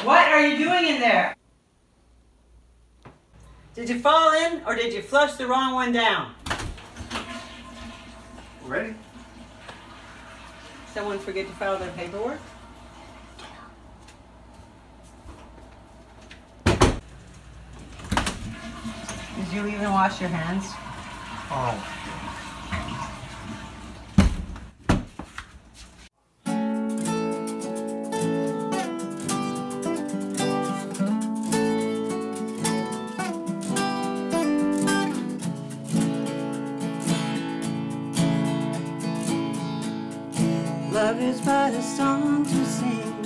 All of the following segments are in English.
What are you doing in there? Did you fall in or did you flush the wrong one down? Ready? Someone forget to file their paperwork? Did you even wash your hands? Oh. Love is but a song to sing.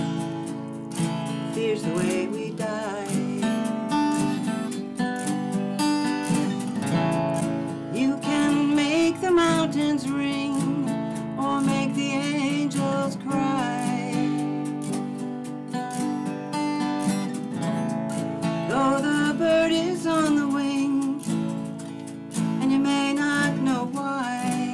Fear's the way we die. You can make the mountains ring or make the angels cry. Though the bird is on the wing and you may not know why.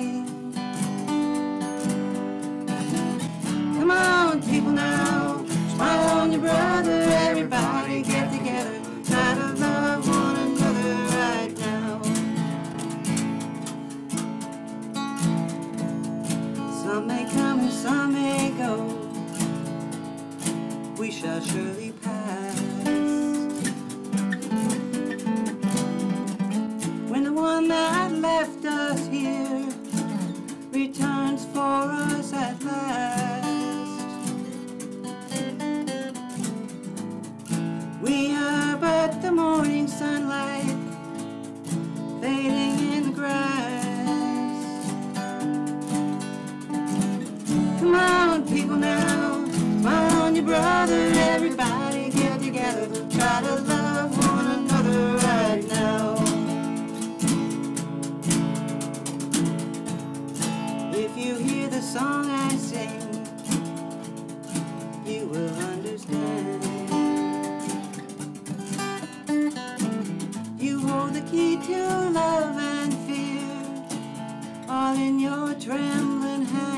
Come on, people now, smile on your brother, everybody get together, try to love one another right now. Some may come and some may go, we shall surely pass. When the one that left us here returns for us at last, we are but the morning sunlight fading in the grass. Come on, people now, smile on your brother, everybody get together, try to love one another right now. If you hear the song I sing, you will understand. You hold the key to love and fear, all in your trembling hand.